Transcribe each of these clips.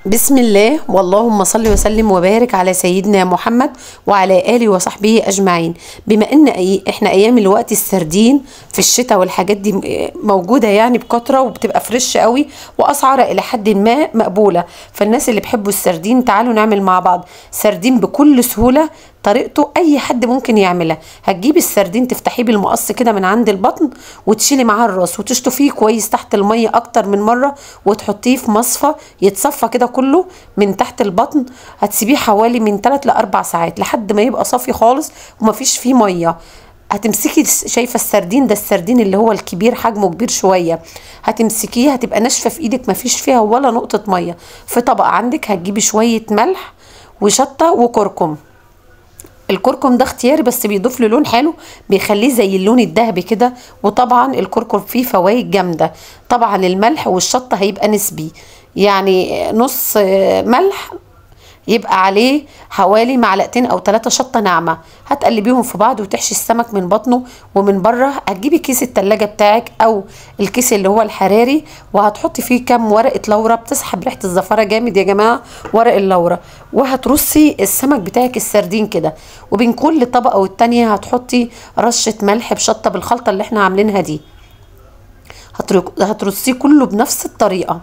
بسم الله واللهم صل وسلم وبارك على سيدنا محمد وعلى آله وصحبه أجمعين. بما ان احنا ايام الوقت السردين في الشتاء والحاجات دي موجودة يعني بكترة وبتبقى فريش قوي واسعارها الى حد ما مقبولة، فالناس اللي بيحبوا السردين تعالوا نعمل مع بعض سردين بكل سهولة. طريقته اي حد ممكن يعملها. هتجيبي السردين تفتحيه بالمقص كده من عند البطن وتشيلي معاه الراس وتشطفيه كويس تحت الميه اكتر من مره وتحطيه في مصفى يتصفى كده كله من تحت البطن. هتسيبيه حوالي من 3 ل 4 ساعات لحد ما يبقى صافي خالص ومفيش فيه ميه. هتمسكي شايفه السردين ده، السردين اللي هو الكبير حجمه كبير شويه، هتمسكيه هتبقى ناشفه في ايدك مفيش فيها ولا نقطه ميه. في طبق عندك هتجيبي شويه ملح وشطه وكركم. الكركم ده اختياري بس بيضيف له لون حلو، بيخليه زي اللون الذهبي كده، وطبعا الكركم فيه فوائد جامده. طبعا الملح والشطه هيبقى نسبي، يعني نص ملح يبقى عليه حوالي معلقتين او 3 شطه ناعمه. هتقلبيهم في بعض وتحشي السمك من بطنه ومن بره. هتجيبي كيس التلاجة بتاعك او الكيس اللي هو الحراري وهتحطي فيه كام ورقه لورا بتسحب ريحه الزفاره جامد يا جماعه، ورق اللورا. وهترصي السمك بتاعك السردين كده، وبين كل طبقه والتانيه هتحطي رشه ملح بشطه بالخلطه اللي احنا عاملينها دي. هترصيه كله بنفس الطريقه.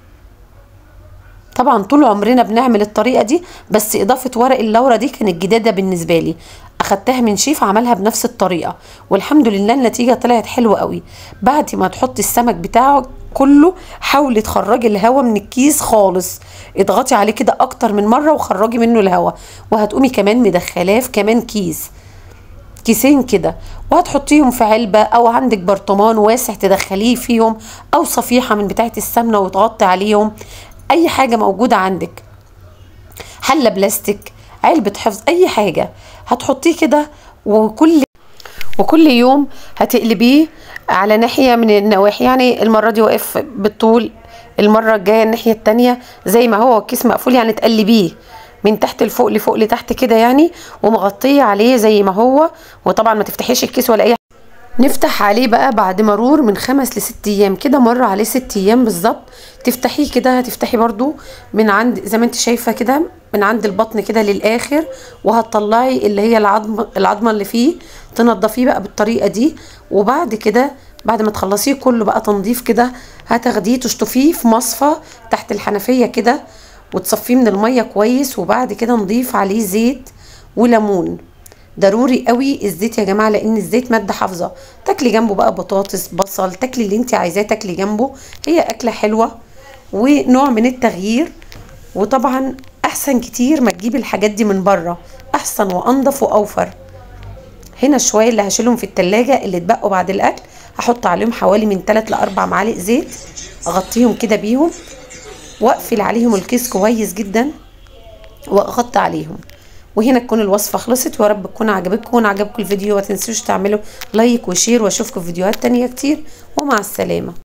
طبعا طول عمرنا بنعمل الطريقه دي، بس اضافه ورق اللورا دي كانت جديده بالنسبه لي، اخدتها من شيف عملها بنفس الطريقه والحمد لله النتيجه طلعت حلوه قوي. بعد ما تحطي السمك بتاعه كله حاولي تخرجي الهواء من الكيس خالص، اضغطي عليه كده اكتر من مره وخرجي منه الهواء. وهتقومي كمان مدخلاه في كمان كيسين كده، وهتحطيهم في علبة او عندك برطمان واسع تدخليه فيهم، او صفيحة من بتاعة السمنة وتغطي عليهم. اي حاجة موجودة عندك، حلة بلاستيك، علبة حفظ، اي حاجة هتحطيه كده. وكل يوم هتقلبيه على ناحية من النواحي، يعني المرة دي واقف بالطول، المرة الجاية الناحية التانية زي ما هو الكيس مقفول، يعني تقلبيه من تحت لفوق لفوق لتحت كده يعني، ومغطيه عليه زي ما هو. وطبعا ما تفتحيش الكيس ولا اي حاجة. نفتح عليه بقى بعد مرور من 5 ل6 ايام كده، مر عليه 6 ايام بالظبط. تفتحيه كده، هتفتحي برضو من عند زي ما انت شايفه كده من عند البطن كده للاخر، وهتطلعي اللي هي العظمه اللي فيه، تنضفيه بقى بالطريقه دي. وبعد كده بعد ما تخلصيه كله بقى تنظيف كده، هتاخديه تشطفيه في مصفى تحت الحنفيه كده وتصفيه من الميه كويس. وبعد كده نضيف عليه زيت وليمون. ضروري قوي الزيت يا جماعه، لان الزيت ماده حافظه. تاكلي جنبه بقى بطاطس، بصل، تاكلي اللي انت عايزاه تاكلي جنبه. هي اكله حلوه ونوع من التغيير. وطبعا احسن كتير ما تجيبي الحاجات دي من بره، احسن وانضف واوفر. هنا شويه اللي هشيلهم في التلاجة اللي اتبقوا بعد الاكل، هحط عليهم حوالي من 3 ل 4 معالق زيت، اغطيهم كده بيهم واقفل عليهم الكيس كويس جدا واغطي عليهم. وهنا تكون الوصفه خلصت، ويا رب تكون عجبتكم. وعجبكم الفيديو ما تنسوش تعملوا لايك وشير، واشوفكم في فيديوهات تانية كتير، ومع السلامه.